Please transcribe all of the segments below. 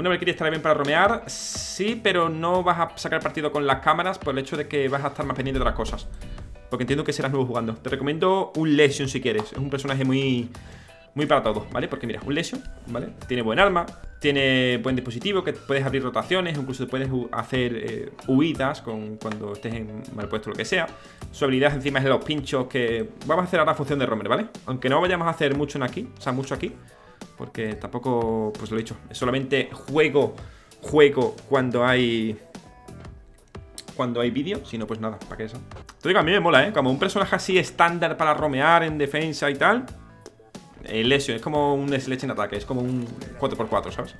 Una Valkyrie estará bien para romear, sí, pero no vas a sacar partido con las cámaras por el hecho de que vas a estar más pendiente de otras cosas. Porque entiendo que serás nuevo jugando. Te recomiendo un Lesion si quieres. Es un personaje muy para todo, ¿vale? Porque mira, un Lesion, ¿vale? Tiene buen arma, tiene buen dispositivo, que puedes abrir rotaciones, incluso puedes hacer huidas cuando estés en mal puesto o lo que sea. Su habilidad encima es de los pinchos, que vamos a hacer ahora función de romer, ¿vale? Aunque no vayamos a hacer mucho en aquí, o sea, mucho aquí, porque tampoco, pues lo he dicho, es solamente juego cuando hay vídeo, si no, pues nada, ¿para qué eso? Te digo, a mí me mola, ¿eh? Como un personaje así estándar para romear en defensa y tal. El Lesion es como un Sledge en ataque, es como un 4x4, ¿sabes?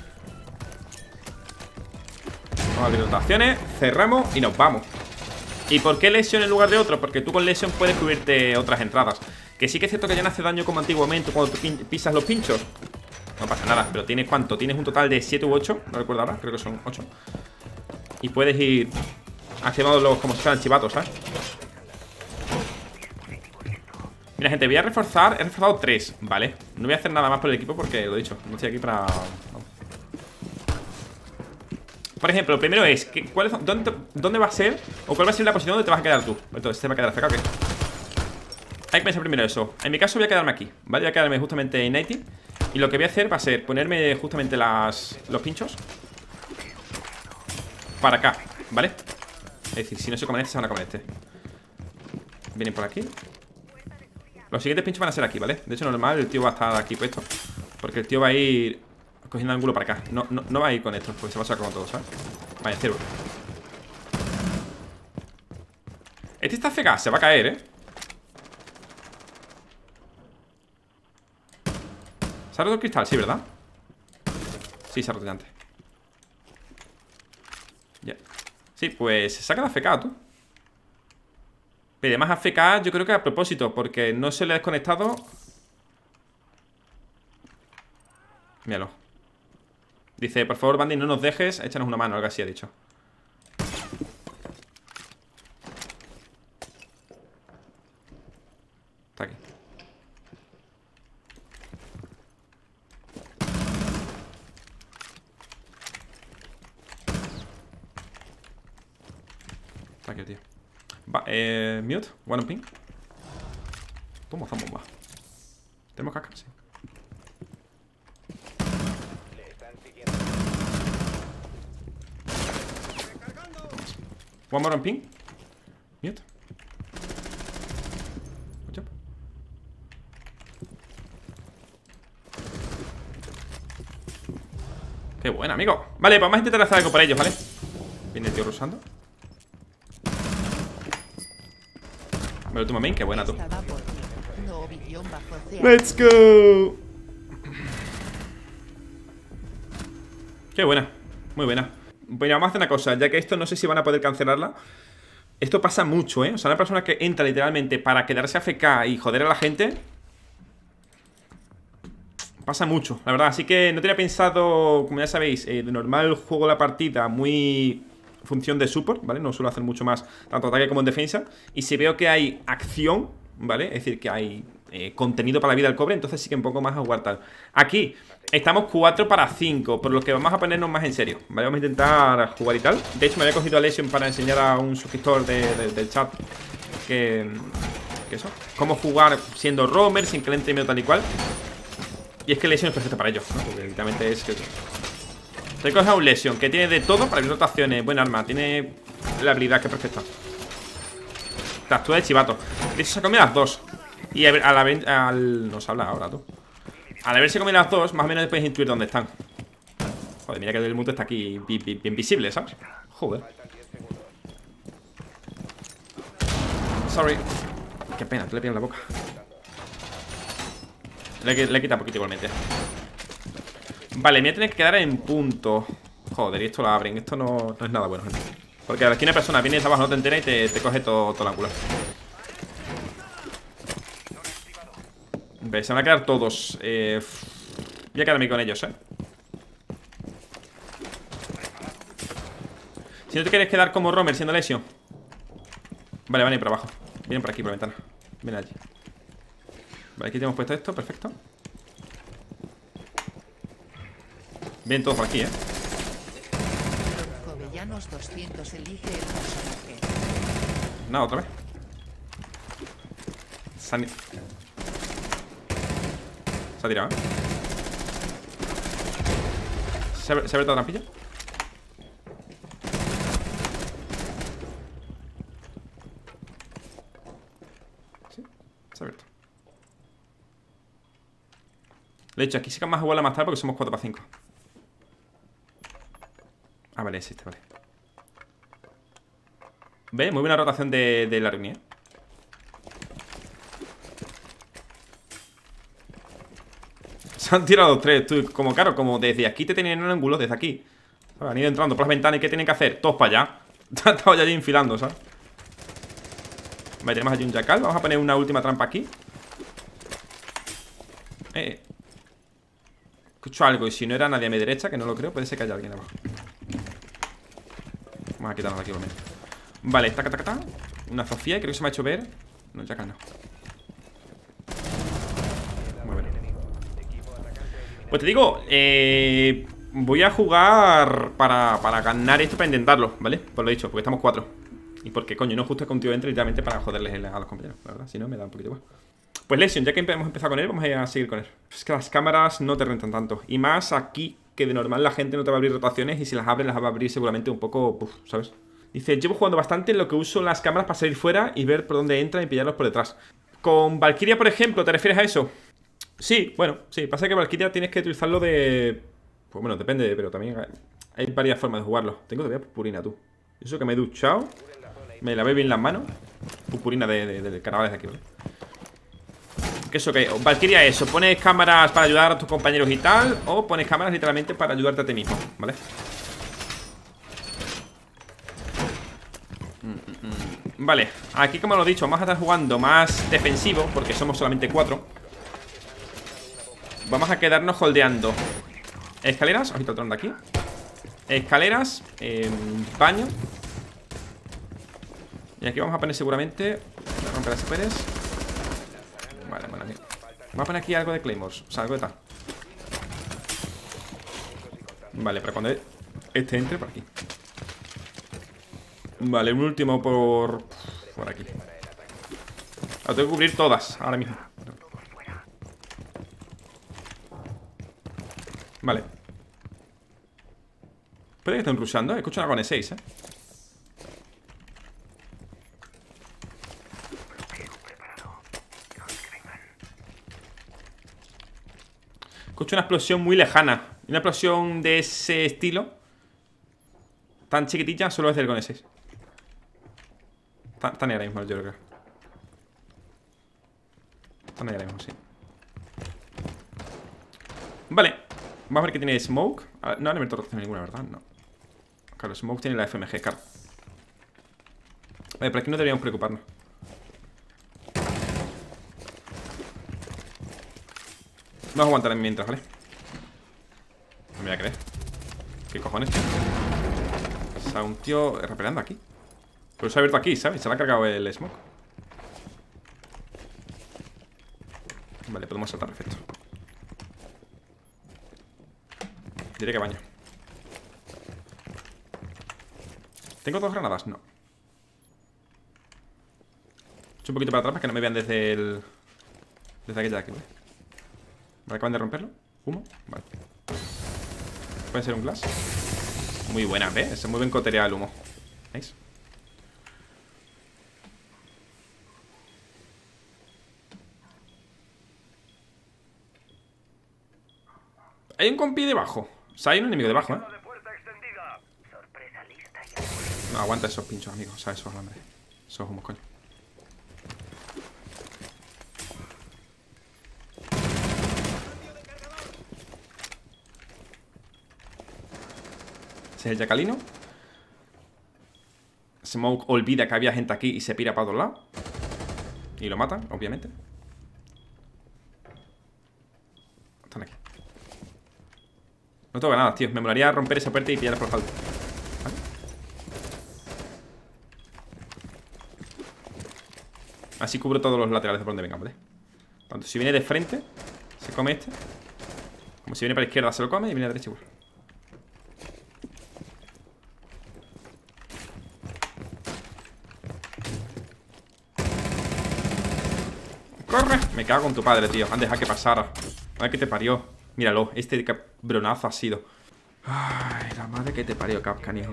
Vamos a abrir rotaciones, cerramos y nos vamos. ¿Y por qué Lesion en lugar de otro? Porque tú con Lesion puedes cubrirte otras entradas. Que sí que es cierto que ya no hace daño como antiguamente cuando tú pisas los pinchos. No pasa nada, pero tienes ¿cuánto? Tienes un total de 7 u 8, no recuerdo ahora, creo que son 8. Y puedes ir activándolos como si fueran chivatos, ¿sabes? Mira, gente, voy a reforzar. He reforzado 3, ¿vale? No voy a hacer nada más por el equipo porque, lo he dicho, no estoy aquí para... No. Por ejemplo, lo primero es ¿dónde va a ser? O cuál va a ser la posición donde te vas a quedar tú. Entonces, ¿te va a quedar FK o qué? Hay que pensar primero eso. En mi caso voy a quedarme aquí, ¿vale? Voy a quedarme justamente en 90. Y lo que voy a hacer va a ser ponerme justamente los pinchos para acá, ¿vale? Es decir, si no se comen este, se van a comer este. Vienen por aquí. Los siguientes pinchos van a ser aquí, ¿vale? De hecho, normal, el tío va a estar aquí puesto, porque el tío va a ir cogiendo ángulo para acá. No va a ir con esto, porque se va a sacar con todo, ¿sabes? Vale, cero. Este está FK, se va a caer, ¿eh? ¿Se ha roto el cristal? Sí, ¿verdad? Sí, se ha roto ya antes. Ya. Sí, pues se saca la FK, tú. Y además AFK yo creo que a propósito, porque no se le ha desconectado. Míralo. Dice, por favor, Bandy, no nos dejes, échanos una mano, algo así ha dicho. Está aquí. Está aquí, tío. Va, mute, one on ping. Toma, bomba. ¿Tenemos caca? Sí. One more on ping. Mute. Good job. Qué buena, amigo. Vale, pues vamos a intentar hacer algo por ellos, ¿vale? Viene el tío rusando. Me lo tomo main, qué buena tú. Let's go. Qué buena, muy buena. Bueno, vamos a hacer una cosa, ya que esto no sé si van a poder cancelarla. Esto pasa mucho, ¿eh? O sea, una persona que entra literalmente para quedarse AFK y joder a la gente. Pasa mucho, la verdad. Así que no tenía pensado, como ya sabéis, de normal juego la partida muy función de support, ¿vale? No suelo hacer mucho más, tanto ataque como en defensa. Y si veo que hay acción, ¿vale? Es decir, que hay contenido para la vida del cobre, entonces sí que un poco más a jugar tal. Aquí estamos 4 para 5, por lo que vamos a ponernos más en serio, ¿vale? Vamos a intentar jugar y tal. De hecho, me había cogido a Lesion para enseñar a un suscriptor del chat que eso, cómo jugar siendo roamer, sin que le entre miedo tal y cual. Y es que Lesion es perfecto para ello, ¿no? Porque literalmente es que... Te coges a un Lesion que tiene de todo para abrir rotaciones, buen arma, tiene la habilidad que es perfecta. Te actúa de chivato. De hecho, se ha comido las dos. Y nos habla ahora, tú. Al haberse comido las dos, más o menos puedes intuir dónde están. Joder, mira que el mundo está aquí bien visible, ¿sabes? Joder. Sorry. Qué pena, te le pillas la boca. Le he quitado un poquito igualmente. Vale, me voy a tener que quedar en punto. Joder, y esto lo abren. Esto no es nada bueno, gente. Porque aquí una persona viene de abajo, no te entera y te coge todo el ángulo. Se van a quedar todos. Voy a quedarme con ellos, Si no te quieres quedar como roamer siendo Lesion. Vale, van a ir por abajo. Vienen por aquí, por la ventana. Vienen allí. Vale, aquí tenemos puesto esto, perfecto. Vienen todos por aquí, Jovellanos 200 elige el personaje. Nada, otra vez. Se ha tirado, ¿eh? ¿Se ha abierto la trampilla? Sí, se ha abierto. De hecho, aquí sí que vamos a jugarla más tarde porque somos 4 para 5. Ah, vale, es este, vale. ¿Ve? Muy buena rotación de la reunión. Se han tirado 3, tú, como claro, como desde aquí te tenían en un ángulo, desde aquí. ¿Sabes? Han ido entrando por las ventanas y ¿qué tienen que hacer? Todos para allá. Han estado ya allí enfilando, ¿sabes? Vale, tenemos allí un jackal. Vamos a poner una última trampa aquí. Escucho algo y si no era nadie a mi derecha, que no lo creo, puede ser que haya alguien abajo. Vamos a quitarnos de aquí por medio. Vale, taca, taca, taca. Una Sofía, creo que se me ha hecho ver. No, jackal no. Pues te digo, voy a jugar para ganar esto, para intentarlo, ¿vale? Por lo dicho, porque estamos 4. Y porque, coño, no justo que un tío entre literalmente para joderles a los compañeros, la verdad. Si no, me da un poquito igual. Pues Lesion, ya que hemos empezado con él, vamos a seguir con él. Es que las cámaras no te rentan tanto. Y más aquí, que de normal la gente no te va a abrir rotaciones. Y si las abre, las va a abrir seguramente un poco, ¿sabes? Dice, llevo jugando bastante en lo que uso las cámaras para salir fuera y ver por dónde entran y pillarlos por detrás. Con Valkyria, por ejemplo, ¿te refieres a eso? Sí, bueno, sí, pasa que Valkyria tienes que utilizarlo de... Pues bueno, depende, pero también hay varias formas de jugarlo. Tengo todavía purpurina, tú. Eso que me he duchado. Me lavé bien las manos. Purpurina de carnavales de aquí, ¿vale? ¿Qué eso que? Valkyria eso, pones cámaras para ayudar a tus compañeros y tal. O pones cámaras literalmente para ayudarte a ti mismo, ¿vale? Vale, aquí como lo he dicho, vamos a estar jugando más defensivo, porque somos solamente 4. Vamos a quedarnos holdeando escaleras, ojito el tron de aquí. Escaleras, baño. Y aquí vamos a poner seguramente. Voy a romper las paredes. Vale, bueno, aquí. Vamos a poner aquí algo de claymores, o sea, algo de tal. Vale, para cuando este entre por aquí. Vale, un último por aquí. Lo tengo que cubrir todas, ahora mismo. Vale. Puede que estén rushando, escucho una con E6, Escucho una explosión muy lejana. Una explosión de ese estilo tan chiquitilla solo es del con E6. Están ahí ahora mismo, yo creo. Están ahí ahora mismo, sí. Vale. Vamos a ver qué tiene Smoke. No le meto rotación ninguna, ¿verdad? No. Claro, Smoke tiene la FMG, claro. Vale, por aquí no deberíamos preocuparnos. Vamos a aguantar mientras, ¿vale? No me voy a creer. ¿Qué cojones? O sea, un tío repelando aquí. Pero se ha abierto aquí, ¿sabes? Se le ha cargado el Smoke. Vale, podemos saltar, perfecto. Diré que baño. ¿Tengo 2 granadas? No. Echo un poquito para atrás para que no me vean desde el... Desde aquella de aquí, ¿vale? Vale, acaban de romperlo. ¿Humo? Vale. Puede ser un glass. Muy buena, ¿ves? Es muy bien cotereado el humo. ¿Veis? Hay un compi debajo. O sea, hay un enemigo debajo, ¿eh? No aguanta esos pinchos, amigos. O sea, esos alambres. Esos humos, coño. Ese es el Jackalino. Smoke olvida que había gente aquí y se pira para otro lado. Y lo matan, obviamente. Están aquí. No tengo nada, tío. Me molaría romper esa puerta y pillar por falta. ¿Vale? Así cubro todos los laterales de por donde vengan, ¿vale? Tanto si viene de frente, se come este. Como si viene para la izquierda, se lo come. Y viene a la derecha igual. ¡Corre! Me cago con tu padre, tío. Han dejado que pasara. A ver qué te parió. Míralo, este cabronazo ha sido. Ay, la madre que te parió, Capcan, hijo.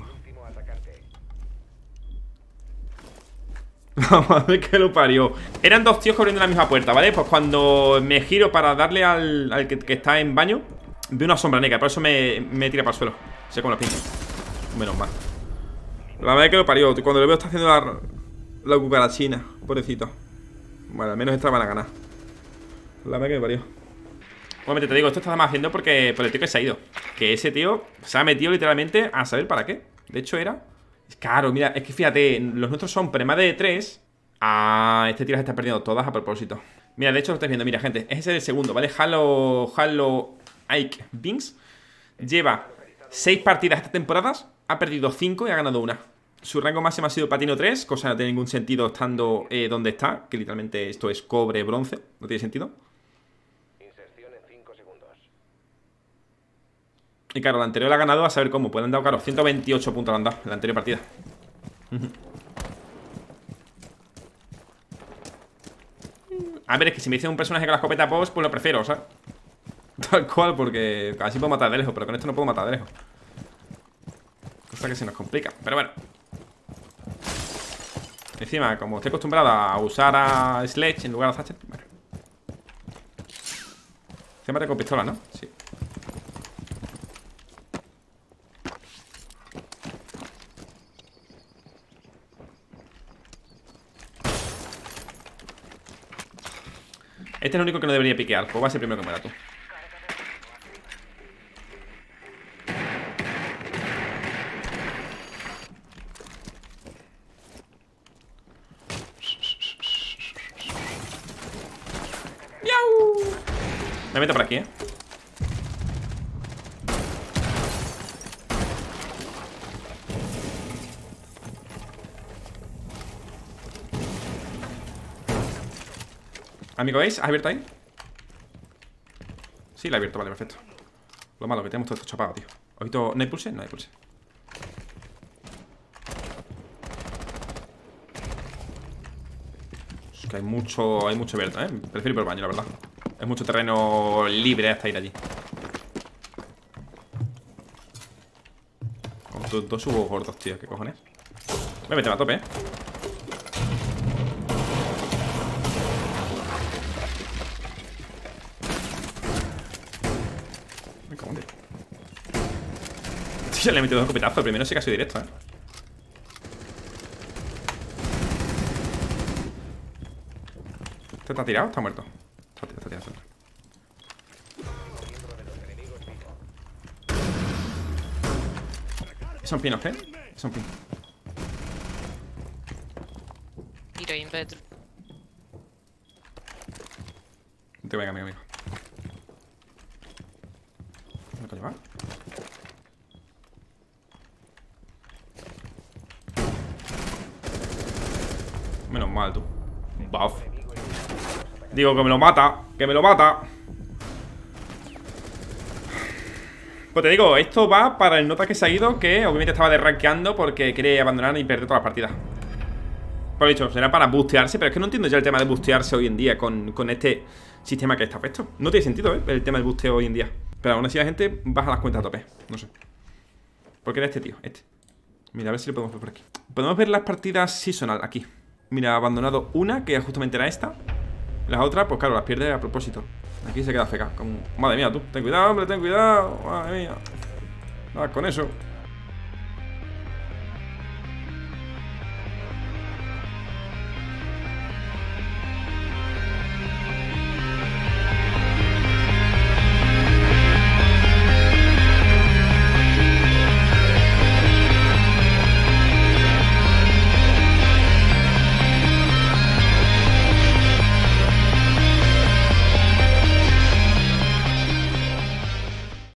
La madre que lo parió. Eran dos tíos corriendo en la misma puerta, ¿vale? Pues cuando me giro para darle al que está en baño, veo una sombra negra. Por eso me tira para el suelo. Sé cómo la pinto. Menos mal. La madre que lo parió. Cuando lo veo está haciendo la cucarachina. Pobrecito. Bueno, al menos esta van a ganar. La madre que lo parió. Obviamente te digo, esto está más haciendo por el tío que se ha ido. Que ese tío se ha metido literalmente a saber para qué. De hecho era... Claro, mira, es que fíjate, los nuestros son prema de 3. Ah, este tío las está perdiendo todas a propósito. Mira, de hecho lo estáis viendo, mira, gente. Ese es el segundo, ¿vale? Halo Ike Binks lleva 6 partidas esta temporada. Ha perdido 5 y ha ganado una. Su rango máximo ha sido platino 3. Cosa que no tiene ningún sentido estando donde está. Que literalmente esto es cobre, bronce. No tiene sentido. Y claro, la anterior la ha ganado a saber cómo. Pues le han dado, claro, 128 puntos le han dado en la anterior partida. A ver, es que si me dicen un personaje con la escopeta post, pues lo prefiero, ¿sabes? Tal cual, porque así puedo matar de lejos. Pero con esto no puedo matar de lejos. Cosa que se nos complica, pero bueno. Encima, como estoy acostumbrado a usar a Sledge en lugar de Thatcher, bueno. Siempre con pistola, ¿no? Sí. Este es el único que no debería piquear. Pues va a ser el primero que muera tú. ¡Miau! Me meto por aquí, Amigo Ace, ¿has abierto ahí? Sí, la he abierto, vale, perfecto. Lo malo, que tenemos todo esto chapado, tío. Ojito, ¿no hay pulse? No hay pulse. Es que hay mucho abierto, Prefiero ir por el baño, la verdad. Es mucho terreno libre hasta ir allí. Con dos subos gordos, tío, ¿qué cojones? Me meten a tope, Tío, le he metido dos copetazos. El primero sí que ha sido directo, ¿Este está tirado? ¿Está muerto? Está tirado. Son pinos, ¿qué? Son pinos. Tiro in vetro. No te venga, amigo. ¿Dónde coño va? Menos mal, tú. Buff. Digo que me lo mata. Que me lo mata. Pues te digo, esto va para el nota que se ha ido. Que obviamente estaba derranqueando porque quiere abandonar y perder todas las partidas. Por lo dicho, será para bustearse. Pero es que no entiendo ya el tema de bustearse hoy en día con este sistema que está puesto. No tiene sentido, el tema del busteo hoy en día. Pero aún así la gente baja las cuentas a tope. No sé. Porque era este tío, este. Mira, a ver si lo podemos ver por aquí. Podemos ver las partidas seasonal aquí. Mira, ha abandonado una, que justamente era esta. Las otras, pues claro, las pierde a propósito. Aquí se queda feca. Madre mía, tú. Ten cuidado, hombre, ten cuidado. Madre mía. Nada con eso.